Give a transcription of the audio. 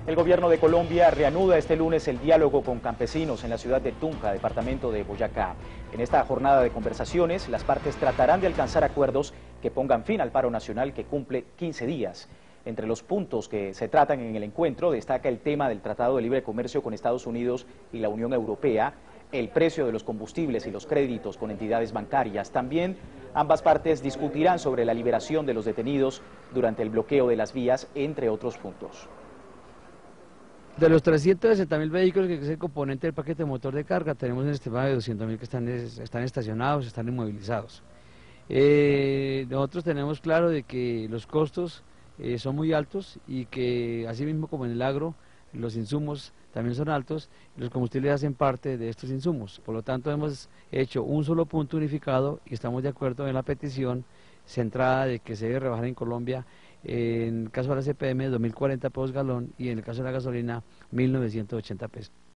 El gobierno de Colombia reanuda este lunes el diálogo con campesinos en la ciudad de Tunja, departamento de Boyacá. En esta jornada de conversaciones, las partes tratarán de alcanzar acuerdos que pongan fin al paro nacional que cumple 15 días. Entre los puntos que se tratan en el encuentro destaca el tema del Tratado de Libre Comercio con Estados Unidos y la Unión Europea, el precio de los combustibles y los créditos con entidades bancarias. También ambas partes discutirán sobre la liberación de los detenidos durante el bloqueo de las vías, entre otros puntos. De los 360.000 vehículos, que es el componente del paquete de motor de carga, tenemos un estimado de 200.000 que están estacionados, están inmovilizados. Nosotros tenemos claro de que los costos son muy altos y que así mismo como en el agro, los insumos también son altos, y los combustibles hacen parte de estos insumos. Por lo tanto, hemos hecho un solo punto unificado y estamos de acuerdo en la petición centrada de que se debe rebajar en Colombia, en el caso de la CPM, 2.040 pesos galón, y en el caso de la gasolina, 1.980 pesos.